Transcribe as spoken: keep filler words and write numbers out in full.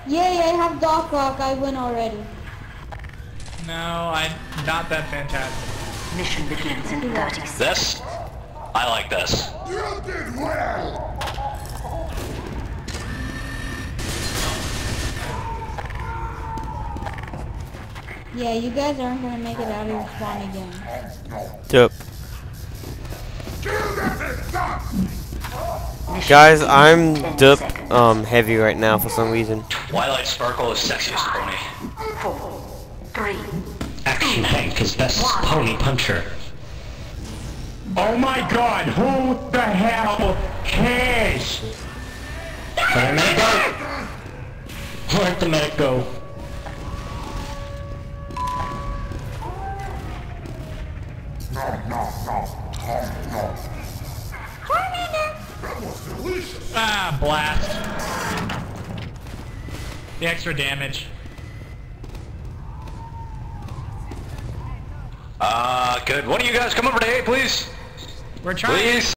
Yay, I have Doc Rock. I win already. No, I'm not that fantastic. Mission begins in thirty seconds. This? I like this. You did well! Yeah, you guys aren't gonna make it out of your spawn again. Yep. Kill that thing, Doc! Guys, I'm dip um heavy right now for some reason. Twilight Sparkle is sexiest pony. Four, three, Action Hank is best pony puncher. Oh my god, who the hell cares? Let the medic go! Let the medic go. No, no, no, no, no. That was delicious! Ah, blast. The extra damage. Uh, could one of you guys come over to A, please? We're trying. Please?